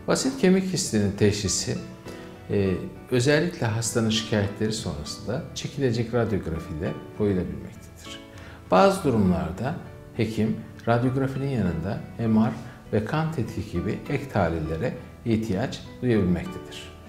Basit kemik kistinin teşhisi özellikle hastanın şikayetleri sonrasında çekilecek radyografiyle koyulabilmektedir. Bazı durumlarda hekim radyografinin yanında MR ve kan tetkiki gibi ek tahlillere ihtiyaç duyabilmektedir.